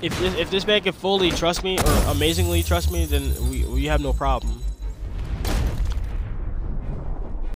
if this man can fully trust me or amazingly trust me, then we have no problem.